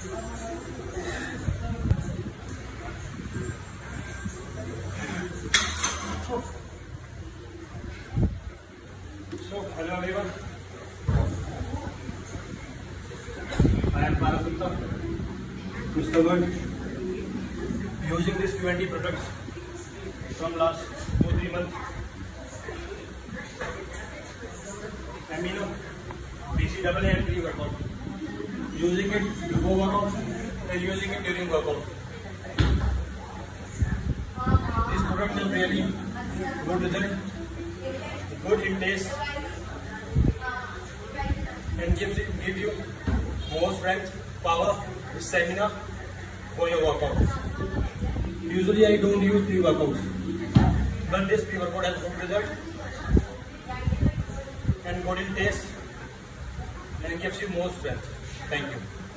So, hello everyone. I am Mr. Good. Using these 20 products from last 2-3 months. Amino, BC AA and PRE workout. Using it before workout and using it during workout. These products are really good result, good in taste, and give you more strength, power, stamina for your workout. Usually I don't use pre-workouts, but this pre-workout has good result and good in taste and gives you more strength. Thank you.